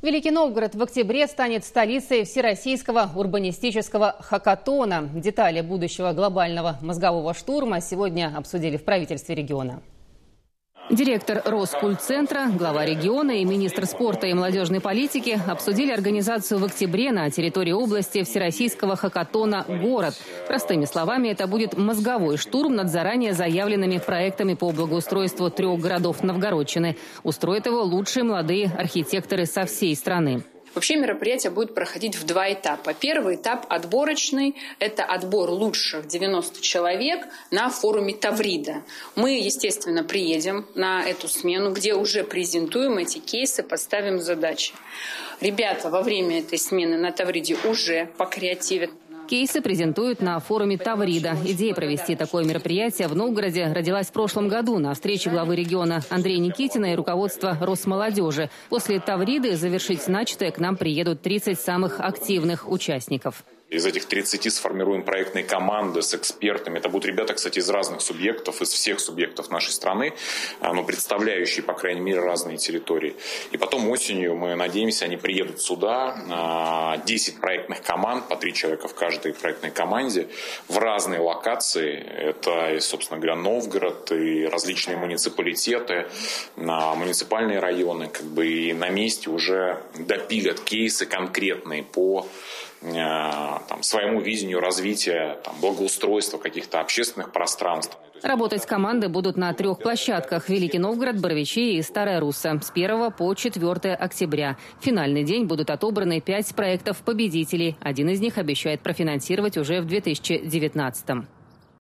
Великий Новгород в октябре станет столицей всероссийского урбанистического хакатона. Детали будущего глобального мозгового штурма сегодня обсудили в правительстве региона. Директор Роскультцентра, глава региона и министр спорта и молодежной политики обсудили организацию в октябре на территории области всероссийского хакатона «Город». Простыми словами, это будет мозговой штурм над заранее заявленными проектами по благоустройству 3 городов Новгородчины. Устроят его лучшие молодые архитекторы со всей страны. Вообще мероприятие будет проходить в 2 этапа. Первый этап отборочный. Это отбор лучших 90 человек на форуме Таврида. Мы, естественно, приедем на эту смену, где уже презентуем эти кейсы, поставим задачи. Ребята во время этой смены на Тавриде уже покреативят. Кейсы презентуют на форуме Таврида. Идея провести такое мероприятие в Новгороде родилась в прошлом году на встрече главы региона Андрея Никитина и руководства Росмолодежи. После Тавриды завершить начатое к нам приедут 30 самых активных участников. Из этих 30 сформируем проектные команды с экспертами. Это будут ребята, кстати, из разных субъектов, из всех субъектов нашей страны, но представляющие, по крайней мере, разные территории. И потом осенью, мы надеемся, они приедут сюда, 10 проектных команд, по 3 человека в каждой проектной команде, в разные локации. Это, собственно говоря, Новгород и различные муниципалитеты, муниципальные районы, и на месте уже допилят кейсы конкретные по своему видению развития, благоустройства каких-то общественных пространств. Работать команды будут на 3 площадках – Великий Новгород, Боровичи и Старая Русса с 1 по 4 октября. В финальный день будут отобраны 5 проектов победителей. Один из них обещает профинансировать уже в 2019-м.